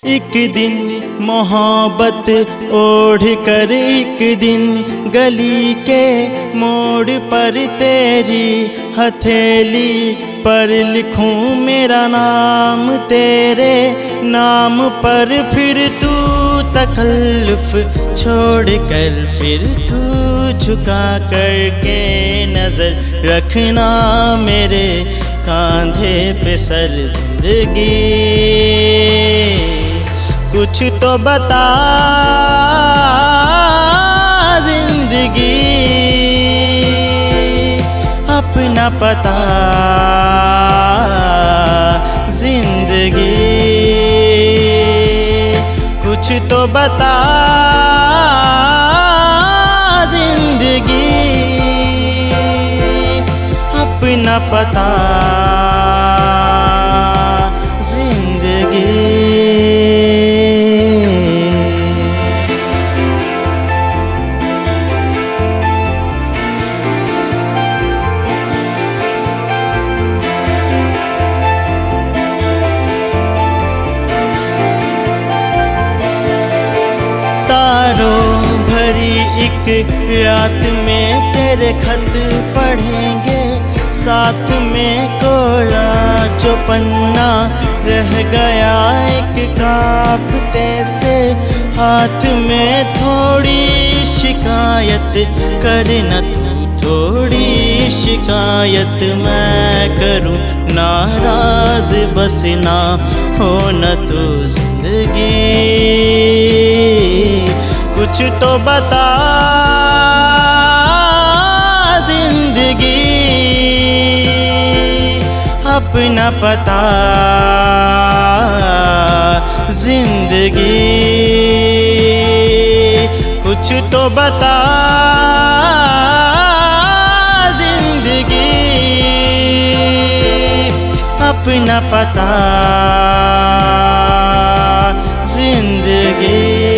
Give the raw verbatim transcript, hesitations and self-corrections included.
एक दिन मोहब्बत ओढ़ कर एक दिन गली के मोड़ पर तेरी हथेली पर लिखूं मेरा नाम, तेरे नाम पर फिर तू तकल्लुफ़ छोड़ कर फिर तू झुका करके नजर रखना मेरे कांधे पे सर। जिंदगी कुछ तो बता जिंदगी, अपना पता जिंदगी, कुछ तो बता जिंदगी, अपना पता जिंदगी। तारों भरी एक रात में तेरे खत पढ़ेंगे, साथ में कोरा जो पन्ना रह गया एक कांपते से हाथ में। थोड़ी शिकायत करना तू, थोड़ी शिकायत मैं करूं, नाराज बस ना हो न तू जिंदगी। कुछ तो बता जिंदगी, अपना पता जिंदगी, कुछ तो बता जिंदगी, अपना पता जिंदगी।